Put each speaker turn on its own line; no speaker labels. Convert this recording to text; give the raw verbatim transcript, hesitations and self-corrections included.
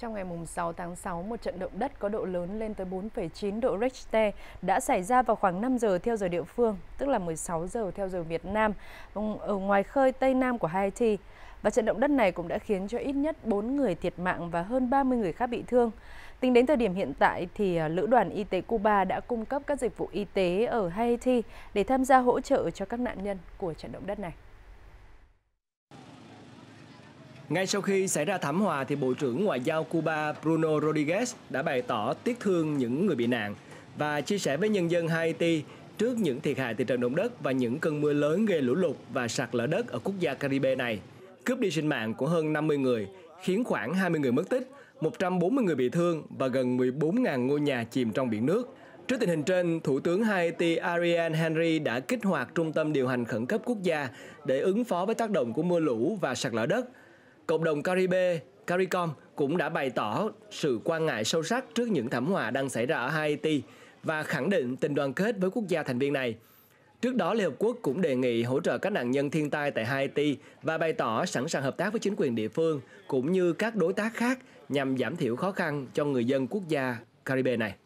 Trong ngày sáu tháng sáu, một trận động đất có độ lớn lên tới bốn phẩy chín độ Richter đã xảy ra vào khoảng năm giờ theo giờ địa phương, tức là mười sáu giờ theo giờ Việt Nam, ở ngoài khơi Tây Nam của Haiti. Và trận động đất này cũng đã khiến cho ít nhất bốn người thiệt mạng và hơn ba mươi người khác bị thương. Tính đến thời điểm hiện tại, thì Lữ đoàn Y tế Cuba đã cung cấp các dịch vụ y tế ở Haiti để tham gia hỗ trợ cho các nạn nhân của trận động đất này.
Ngay sau khi xảy ra thảm họa, thì Bộ trưởng Ngoại giao Cuba Bruno Rodriguez đã bày tỏ tiếc thương những người bị nạn và chia sẻ với nhân dân Haiti trước những thiệt hại từ trận động đất và những cơn mưa lớn gây lũ lụt và sạt lở đất ở quốc gia Caribe này, cướp đi sinh mạng của hơn năm mươi người, khiến khoảng hai mươi người mất tích, một trăm bốn mươi người bị thương và gần mười bốn nghìn ngôi nhà chìm trong biển nước. Trước tình hình trên, Thủ tướng Haiti Ariel Henry đã kích hoạt Trung tâm điều hành khẩn cấp quốc gia để ứng phó với tác động của mưa lũ và sạt lở đất. Cộng đồng Caribe, CARICOM cũng đã bày tỏ sự quan ngại sâu sắc trước những thảm họa đang xảy ra ở Haiti và khẳng định tình đoàn kết với quốc gia thành viên này. Trước đó, Liên Hợp Quốc cũng đề nghị hỗ trợ các nạn nhân thiên tai tại Haiti và bày tỏ sẵn sàng hợp tác với chính quyền địa phương cũng như các đối tác khác nhằm giảm thiểu khó khăn cho người dân quốc gia Caribe này.